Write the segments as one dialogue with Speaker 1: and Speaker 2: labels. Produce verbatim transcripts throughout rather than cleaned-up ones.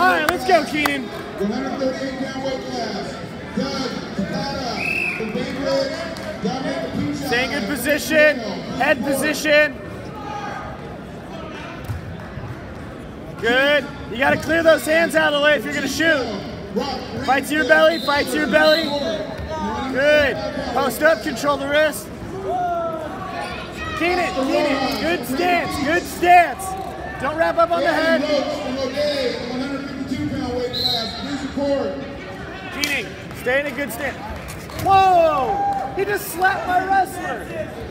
Speaker 1: right, let's go, Keenan.
Speaker 2: one hundred thirty-eight pound weight class. Doug Takada from Bainbridge. Dominic Pucci.
Speaker 1: Stay in good position. Head position. Good. You got to clear those hands out of the way if you're going to shoot. Fight to your belly. Fight to your belly. Good. Post up. Control the wrist. Keenan, Keenan. Good stance. Good stance. Don't wrap up on the head.
Speaker 2: one hundred fifty-two pound weight class. Please report.
Speaker 1: Keenan, stay in a good stance. Whoa! He just slapped my wrestler.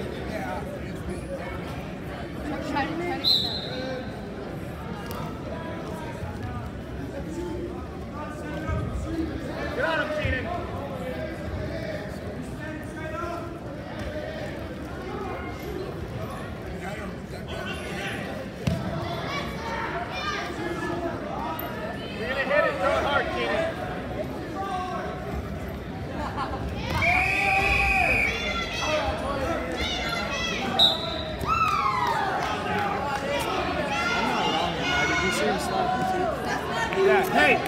Speaker 3: Try to, try to get that.
Speaker 1: Get on him, Keenan. You're gonna hit it, throw it hard, Keenan. Yeah, hey!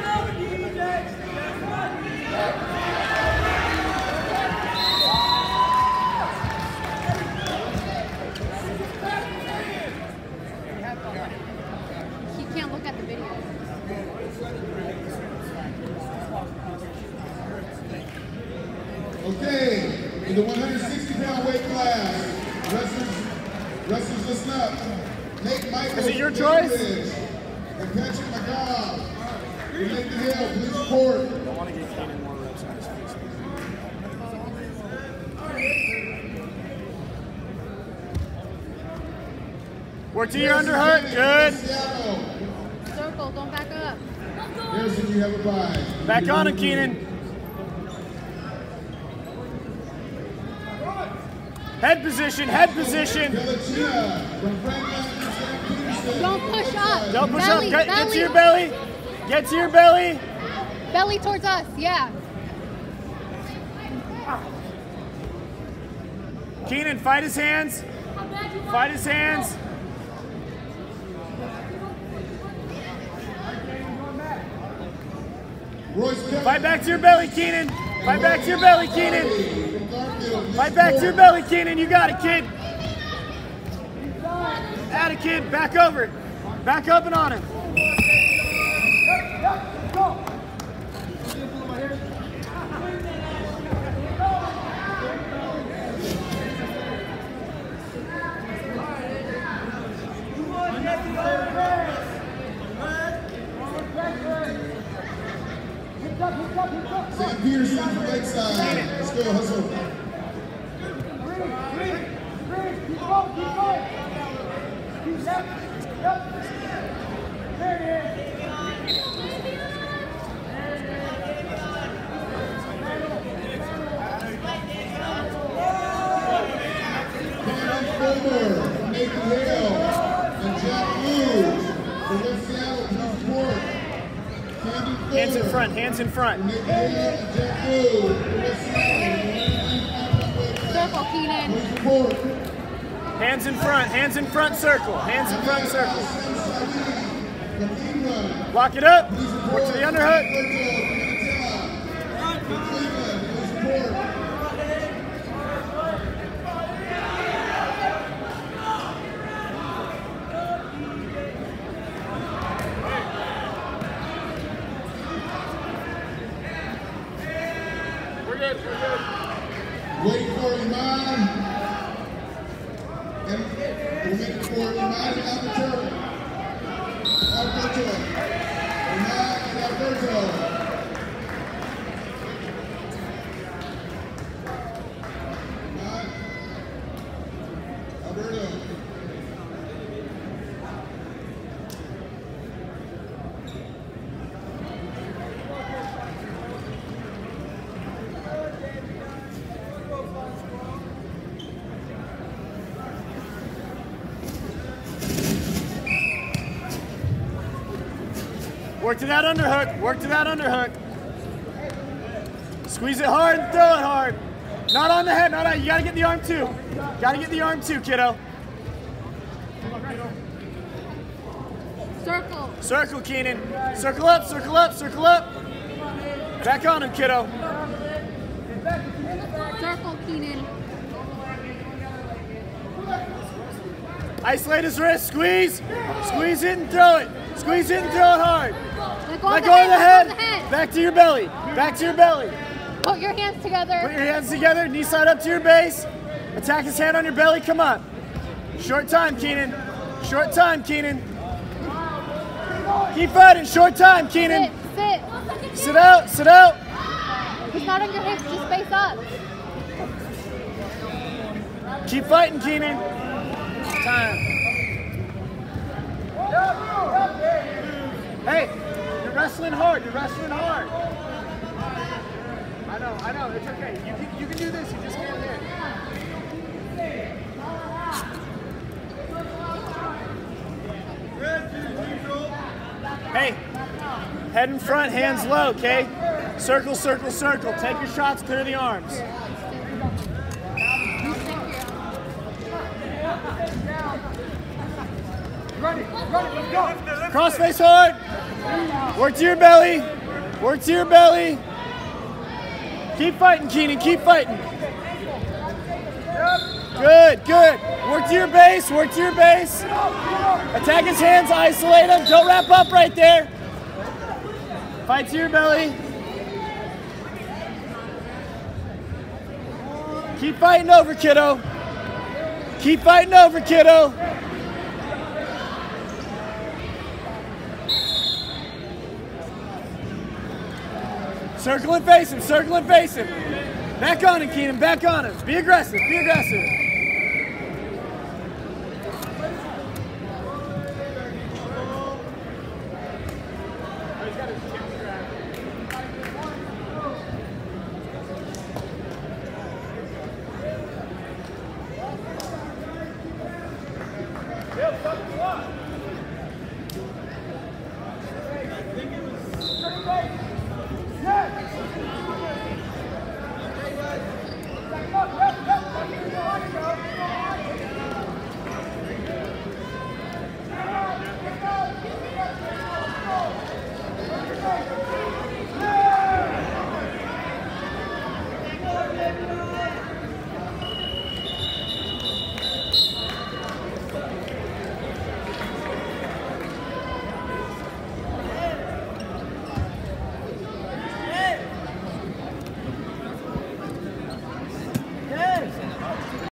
Speaker 3: He can't look at the video.
Speaker 2: Okay, in the one hundred sixty pound weight class, wrestlers, wrestlers listen up. Nate Michaels.
Speaker 1: Is it your choice?
Speaker 2: And Patrick McGough. From Nathan Hill, please report.
Speaker 1: I want to get Keenan more reps on his face. Work to your underhook. Good.
Speaker 3: Circle, don't back up.
Speaker 2: Harrison, you have a bye.
Speaker 1: Back on him, Keenan. Head position, head position.
Speaker 3: Don't push up.
Speaker 1: Don't push
Speaker 3: belly,
Speaker 1: up. Get, get
Speaker 3: belly.
Speaker 1: to your belly. Get to your belly.
Speaker 3: Belly towards us, yeah.
Speaker 1: Keenan, fight his hands. Fight his hands. Fight back to your belly, Keenan. Fight back to your belly, Keenan. Fight back to your belly, Keenan. You got it, kid. Add it, kid. Back over it. Back up and on him.
Speaker 2: Sam Peterson from Lakeside. Let's go, hustle. Cameron Fulmer from Nathan Hill. And Jack Lewis from West Seattle. Please report.
Speaker 1: Hands in front, hands in front.
Speaker 3: Circle, Keenan.
Speaker 1: Hands in front, hands in front, circle. Hands in front, circle. Lock it up. Work to the underhook. Good, we're good.
Speaker 2: Wait for Iman. And we're waiting for Iman and Alberto. Alberto. Iman and Alberto. Iman. Alberto.
Speaker 1: Work to that underhook. Work to that underhook. Squeeze it hard and throw it hard. Not on the head. Not on. You gotta get the arm too. Gotta get the arm too, kiddo.
Speaker 3: Circle.
Speaker 1: Circle, Keenan. Circle up, circle up, circle up. Back on him, kiddo.
Speaker 3: Circle, Keenan.
Speaker 1: Isolate his wrist, squeeze. Squeeze it and throw it. Squeeze it and throw it hard.
Speaker 3: Let go,
Speaker 1: Let
Speaker 3: of,
Speaker 1: go
Speaker 3: the
Speaker 1: of the
Speaker 3: head,
Speaker 1: head.
Speaker 3: Let go of the head.
Speaker 1: Back to your belly. Back to your belly.
Speaker 3: Put your hands together.
Speaker 1: Put your hands together, knee side up to your base. Attack his hand on your belly, come on. Short time, Keenan. Short time, Keenan. Keep fighting, short time, Keenan.
Speaker 3: Sit, sit.
Speaker 1: Sit out, sit out.
Speaker 3: He's not on your hips, just face up.
Speaker 1: Keep fighting, Keenan. Time. Hey, you're wrestling hard, you're wrestling hard. I know, I know, it's okay. You can, you can do this, you just can't hit. Hey, head in front, hands low, okay? Circle, circle, circle. Take your shots, clear the arms. Cross face hard. Work to your belly. Work to your belly. Keep fighting, Keenan. Keep fighting. Good, good. Work to your base. Work to your base. Attack his hands. Isolate him. Don't wrap up right there. Fight to your belly. Keep fighting over, kiddo. Keep fighting over, kiddo. Circle and face him, circle and face him. Back on him, Keenan, back on him. Be aggressive, be aggressive. Oh, he's got his